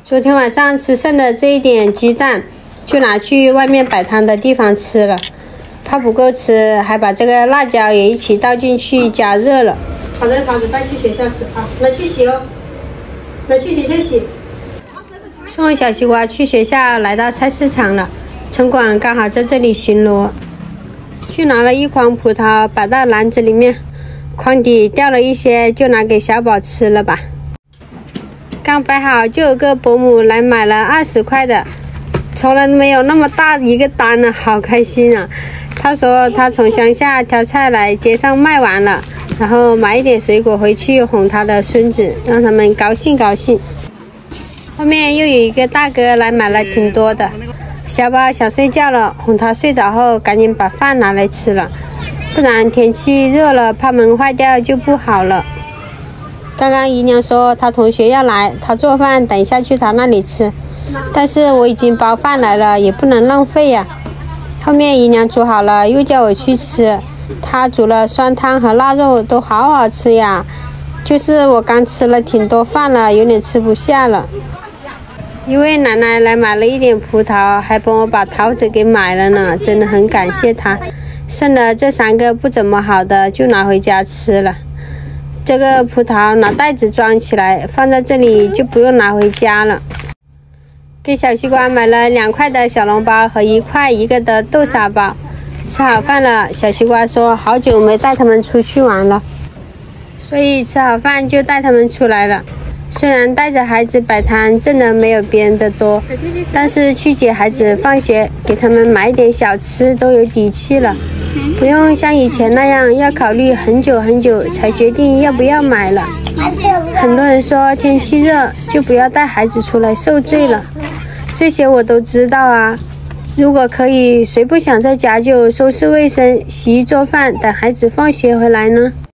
昨天晚上吃剩的这一点鸡蛋，就拿去外面摆摊的地方吃了，怕不够吃，还把这个辣椒也一起倒进去加热了。把这个桃子带去学校吃啊，拿去洗哦，拿去学校洗。送小西瓜去学校，来到菜市场了，城管刚好在这里巡逻，去拿了一筐葡萄摆到篮子里面，筐底掉了一些，就拿给小宝吃了吧。刚摆好，就有个伯母来买了20块的，从来没有那么大一个单呢，好开心啊！他说他从乡下挑菜来街上卖完了，然后买一点水果回去哄他的孙子，让他们高兴高兴。后面又有一个大哥来买了挺多的，小宝想睡觉了，哄他睡着后，赶紧把饭拿来吃了，不然天气热了，怕门坏掉就不好了。刚刚姨娘说她同学要来，她做饭，等一下去她那里吃。但是我已经包饭来了，也不能浪费呀。后面姨娘煮好了，又叫我去吃。她煮了酸汤和腊肉，都好好吃呀。就是我刚吃了挺多饭了，有点吃不下了。一位奶奶来买了一点葡萄，还帮我把桃子给买了呢，真的很感谢她。剩的这3个不怎么好的，就拿回家吃了。这个葡萄拿袋子装起来，放在这里就不用拿回家了。给小西瓜买了2块的小笼包和1块1个的豆沙包。吃好饭了，小西瓜说好久没带他们出去玩了，所以吃好饭就带他们出来了。虽然带着孩子摆摊挣的没有别人的多，但是去接孩子放学，给他们买点小吃都有底气了。不用像以前那样要考虑很久很久才决定要不要买了。很多人说天气热就不要带孩子出来受罪了，这些我都知道啊。如果可以，谁不想在家就收拾卫生、洗衣做饭，等孩子放学回来呢？